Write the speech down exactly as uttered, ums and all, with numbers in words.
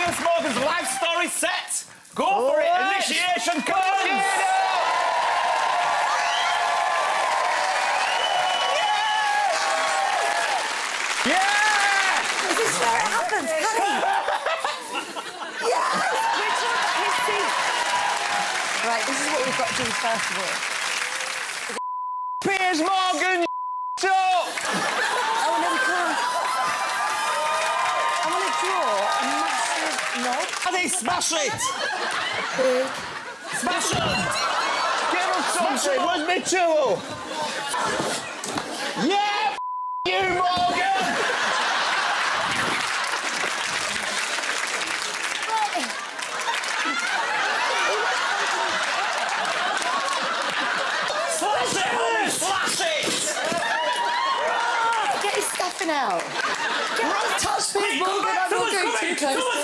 Piers Morgan's life story set. Go oh, for it. Right. Initiation comes. Yeah. Yeah. Is this where it happens? Yeah. Which one? His seat. Right. This is what we've got to do first of all. Piers Morgan. So. Oh no, we can't. I want to draw a massive knob. Paddy, smash it! Big. Smash it! Give us something, where's my tool? Yeah, you, Morgan! Slash it! Slash it! Get his stuffing out. Get right, touch Piers Morgan, I'm not going too close.